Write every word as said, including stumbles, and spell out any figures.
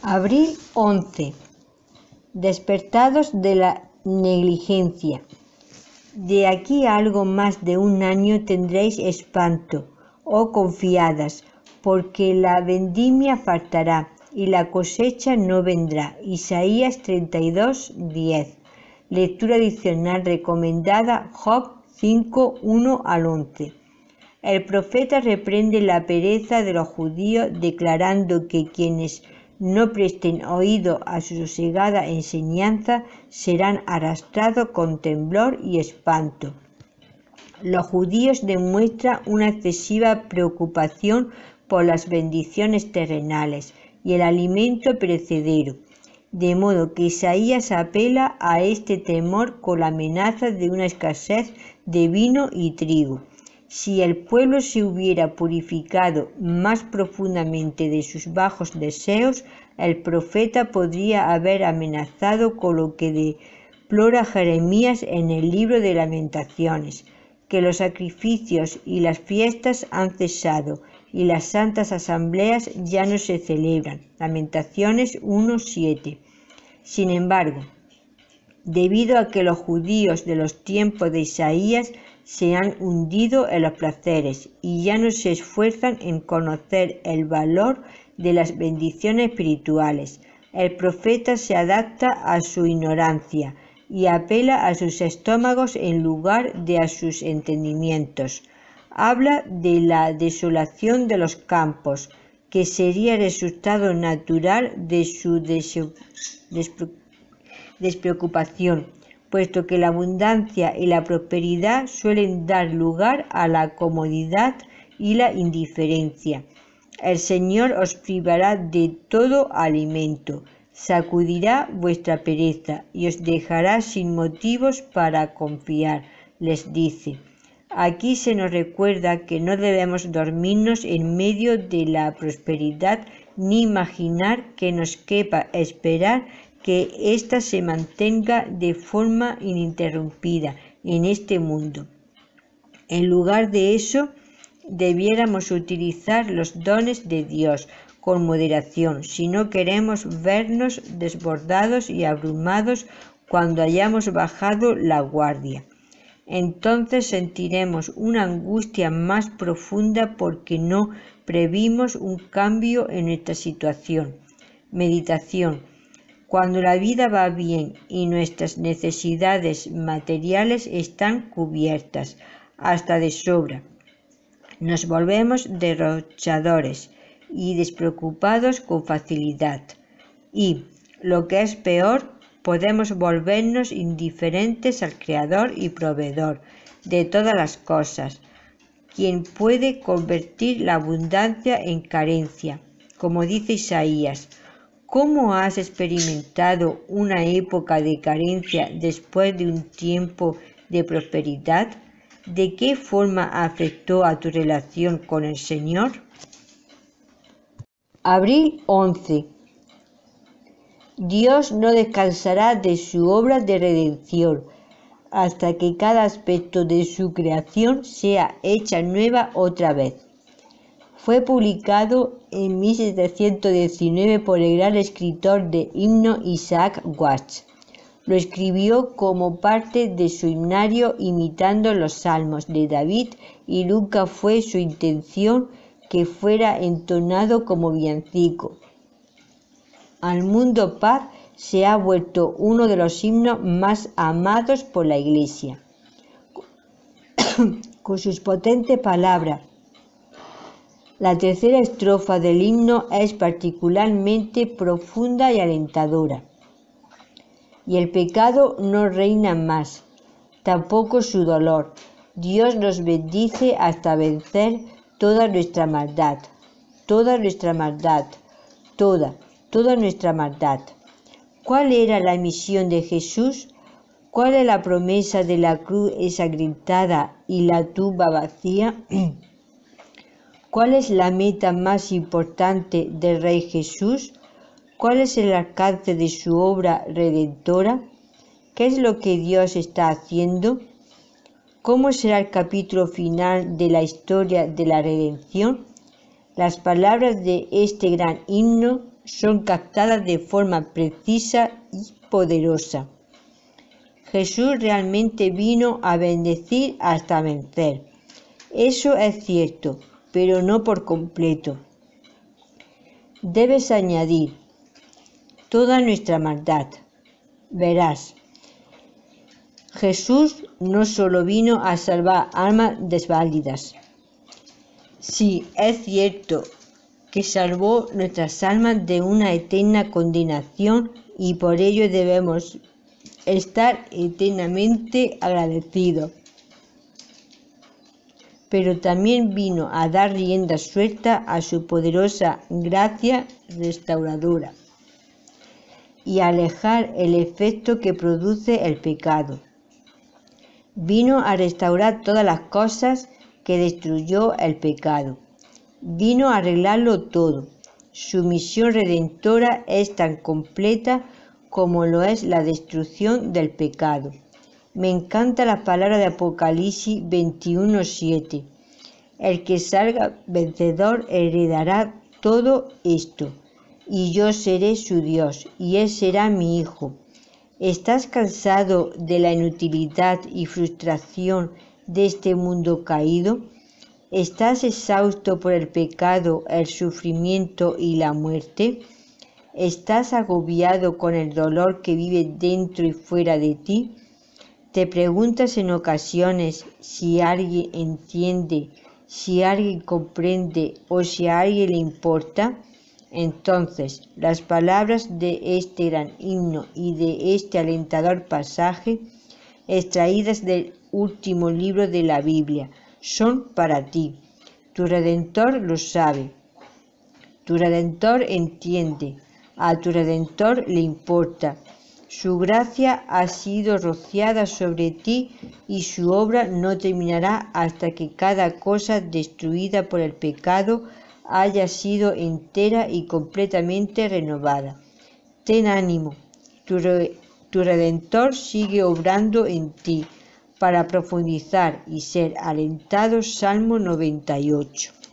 Abril once. Despertados de la negligencia. De aquí a algo más de un año tendréis espanto, oh confiadas, porque la vendimia faltará y la cosecha no vendrá. Isaías treinta y dos, diez. Lectura adicional recomendada, Job cinco, uno al once. El profeta reprende la pereza de los judíos, declarando que quienes no presten oído a su sosegada enseñanza serán arrastrados con temblor y espanto. Los judíos demuestran una excesiva preocupación por las bendiciones terrenales y el alimento perecedero, de modo que Isaías apela a este temor con la amenaza de una escasez de vino y trigo. Si el pueblo se hubiera purificado más profundamente de sus bajos deseos, el profeta podría haber amenazado con lo que deplora Jeremías en el libro de Lamentaciones, que los sacrificios y las fiestas han cesado y las santas asambleas ya no se celebran. Lamentaciones uno, siete. Sin embargo, debido a que los judíos de los tiempos de Isaías se han hundido en los placeres y ya no se esfuerzan en conocer el valor de las bendiciones espirituales, el profeta se adapta a su ignorancia y apela a sus estómagos en lugar de a sus entendimientos. Habla de la desolación de los campos, que sería el resultado natural de su despreocupación, puesto que la abundancia y la prosperidad suelen dar lugar a la comodidad y la indiferencia. El Señor os privará de todo alimento, sacudirá vuestra pereza y os dejará sin motivos para confiar, les dice. Aquí se nos recuerda que no debemos dormirnos en medio de la prosperidad ni imaginar que nos quepa esperar que ésta se mantenga de forma ininterrumpida en este mundo. En lugar de eso, debiéramos utilizar los dones de Dios con moderación si no queremos vernos desbordados y abrumados cuando hayamos bajado la guardia. Entonces sentiremos una angustia más profunda porque no previmos un cambio en nuestra situación. Meditación. Cuando la vida va bien y nuestras necesidades materiales están cubiertas hasta de sobra, nos volvemos derrochadores y despreocupados con facilidad. Y, lo que es peor, podemos volvernos indiferentes al Creador y Proveedor de todas las cosas, quien puede convertir la abundancia en carencia, como dice Isaías. ¿Cómo has experimentado una época de carencia después de un tiempo de prosperidad? ¿De qué forma afectó a tu relación con el Señor? Abril once. Dios no descansará de su obra de redención hasta que cada aspecto de su creación sea hecha nueva otra vez. Fue publicado en mil setecientos diecinueve por el gran escritor de himno Isaac Watts. Lo escribió como parte de su himnario imitando los salmos de David y nunca fue su intención que fuera entonado como villancico. Al mundo paz se ha vuelto uno de los himnos más amados por la Iglesia. Con sus potentes palabras, la tercera estrofa del himno es particularmente profunda y alentadora. Y el pecado no reina más, tampoco su dolor. Dios nos bendice hasta vencer toda nuestra maldad, toda nuestra maldad, toda, toda nuestra maldad. ¿Cuál era la misión de Jesús? ¿Cuál es la promesa de la cruz ensangrentada y la tumba vacía? ¿Cuál es la meta más importante del Rey Jesús? ¿Cuál es el alcance de su obra redentora? ¿Qué es lo que Dios está haciendo? ¿Cómo será el capítulo final de la historia de la redención? Las palabras de este gran himno son captadas de forma precisa y poderosa. Jesús realmente vino a bendecir hasta vencer. Eso es cierto, pero no por completo. Debes añadir toda nuestra maldad. Verás, Jesús no solo vino a salvar almas desválidas. Sí, es cierto que salvó nuestras almas de una eterna condenación y por ello debemos estar eternamente agradecidos. Pero también vino a dar rienda suelta a su poderosa gracia restauradora y a alejar el efecto que produce el pecado. Vino a restaurar todas las cosas que destruyó el pecado. Vino a arreglarlo todo. Su misión redentora es tan completa como lo es la destrucción del pecado. Me encanta la palabra de Apocalipsis veintiuno siete. El que salga vencedor heredará todo esto, y yo seré su Dios, y él será mi hijo. ¿Estás cansado de la inutilidad y frustración de este mundo caído? ¿Estás exhausto por el pecado, el sufrimiento y la muerte? ¿Estás agobiado con el dolor que vive dentro y fuera de ti? ¿Te preguntas en ocasiones si alguien entiende, si alguien comprende o si a alguien le importa? Entonces, las palabras de este gran himno y de este alentador pasaje, extraídas del último libro de la Biblia, son para ti. Tu Redentor lo sabe. Tu Redentor entiende. A tu Redentor le importa. Su gracia ha sido rociada sobre ti y su obra no terminará hasta que cada cosa destruida por el pecado haya sido entera y completamente renovada. Ten ánimo, tu, re, tu Redentor sigue obrando en ti para profundizar y ser alentado. Salmo noventa y ocho.